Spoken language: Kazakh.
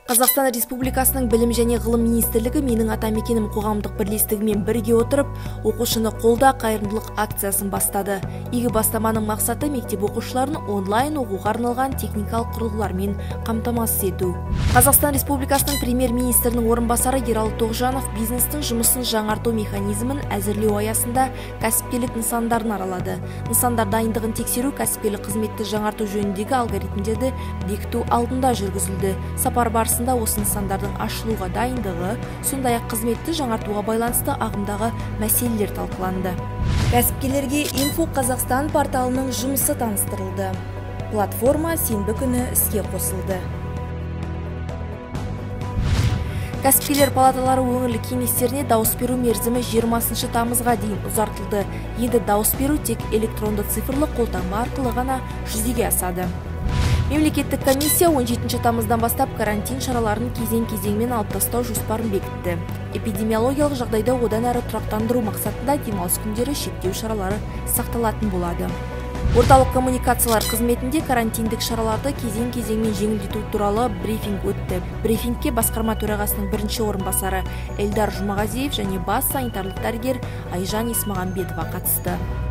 Қазақстан Республикасының Білім және Ғылым Министрлігі менің атамекенім қоғамдық бірлестігімен бірге отырып, оқушыны қолда қайырымдылық акциясын бастады. Игі бастаманың мақсаты мектеп оқушыларын онлайн оқуға арналған техникалық құрылғылармен қамтамасыз ету. Қазақстан Республикасының премьер-министрінің орынбасары Ералы Тоғжанов бизнестің жұмысын жаңарту механизмін әзірлеу аясында кәсіпкерлік нысандарын аралады. Нысандар дайындығын тексеру, кәсіпкерлік қызметті жаңарту жөніндегі алгоритмдерді бекіту алдында жүргізілді. Сапар барысында осы нысандардың ашылуға дайындығы, сондай-ақ қызметті жаңартуға байланысты ағымдағы мәселелер талқыланды. Кәсіпкерлерге Инфо Қазақстан порталының жұмысы таныстырылды. Платформа сенбі күні іске қосылды. Кәсіпкерлер палаталары өңірлік кеңестеріне дауыс беру мерзімі 20 тамызға дейін ұзартылды. Енді дауыс беру тек электронды цифрлы қолтаңба арқылы ғана жүзеге асады. Мемлекеттік комиссия 17 тамыздан бастап карантин шараларын кезең-кезеңмен алып тастау жоспарын бекітті. Эпидемиологиялық жағдайды одан әрі тұрақтандыру мақсатында демалыс күндері шектеу шаралары сақталатын болады. Орталық коммуникациялар қызметінде карантиндік шараларды кезең-кезеңмен жеңілдету туралы брифинг өтті. Брифингке басқарма төрағасының бірінші орынбасары Эльдар Жұмағазиев және бас санитарлық дәрігер Айжан Исмағамбетова қатысты.